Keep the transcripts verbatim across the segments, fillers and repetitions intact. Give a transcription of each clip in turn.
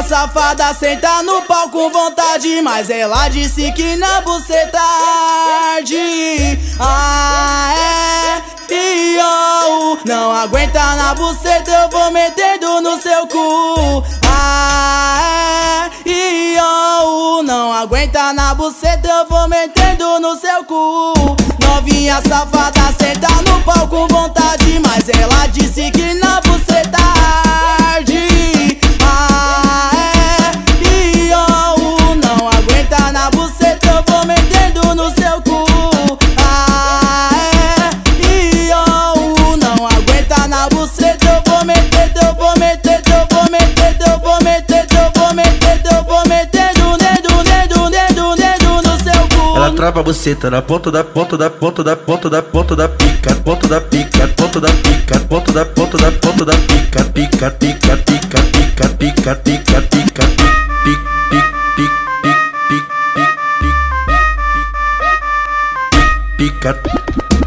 safada senta no pau com vontade, mas ela disse que na buceta arde. Ah, é, e oh, não aguenta na buceta, eu vou metendo no seu cu. Ah, é, e oh, não aguenta na buceta, eu vou metendo no seu cu. Novinha safada senta no pau com vontade, mas ela disse que na buceta arde. Ah, é, e oh, não aguenta na buceta, eu vou metendo no seu cu. Ah, é, e oh, não aguenta na buceta, eu vou metendo, eu vou metendo, eu vou metendo, eu vou metendo, eu vou metendo, eu vou metendo dedo, dedo, dedo, dedo no seu cu. Ela trava a buceta na ponta da ponta da ponta da ponta da ponta da pica, ponta da pica, ponta da pica, ponta da ponta da ponta da pica, pica, pica, pica, pica, pica, pica, pica, pica, pica, pica.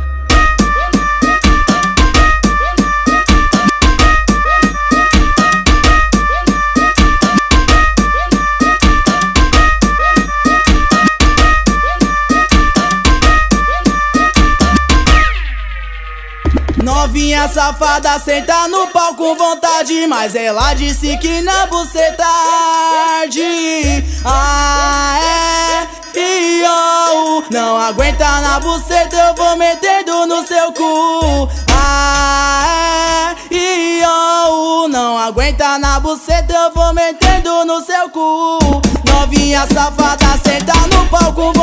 Novinha safada senta no pau com vontade, mas ela disse que na buceta arde. Ah, é, e oh, não aguenta na buceta, eu vou metendo no seu cu. Ah, é, e oh, não aguenta na buceta, eu vou metendo no seu cu. Novinha safada senta no pau com vontade.